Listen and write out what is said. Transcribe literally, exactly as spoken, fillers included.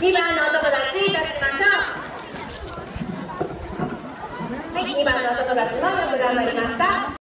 にばんのお友達立ちましょう。はい、にばんのお友達もよく頑張りました。